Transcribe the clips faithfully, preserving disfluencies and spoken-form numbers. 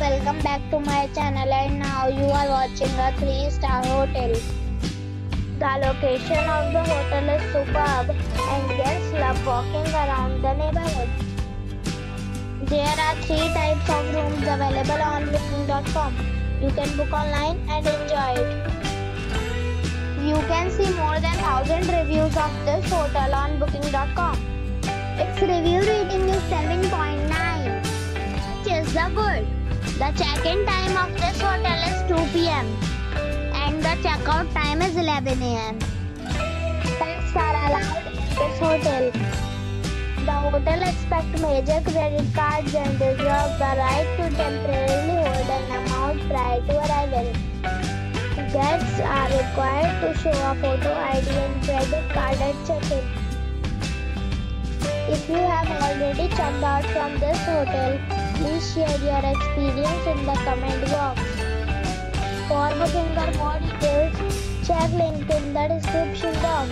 welcome back to my channel, and now you are watching a three star hotel. The location of the hotel is superb and guests love walking around the neighborhood. There are three types of rooms available on booking dot com. You can book online and enjoy it. You can see more than one thousand reviews of this hotel on booking dot com. Its review rating is seven point nine, which is the good. The check-in time of this hotel is two p m and the check-out time is eleven a m Pets are allowed in this hotel. The hotel accepts major credit cards and reserves the right to temporarily hold an amount prior to arrival. Guests are required to show a photo I D and credit card at check-in. If you have already checked out from this hotel, please share your experience in the comment box. For booking or more details, check link in the description box.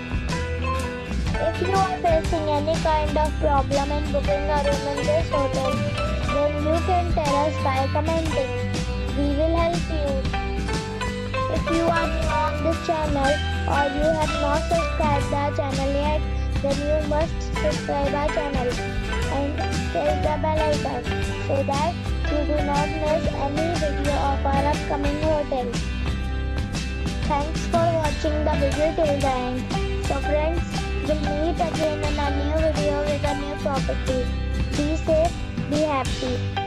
If you are facing any kind of problem in booking a room in this hotel, then you can tell us by commenting. We will help you. If you are new on this channel or you have not subscribed our channel yet, then you must subscribe our channel and press the bell icon so that you do not miss any video of our upcoming hotel. Thanks for watching the video till the end. So friends, we'll meet again in a new video with a new property. Be safe, be happy.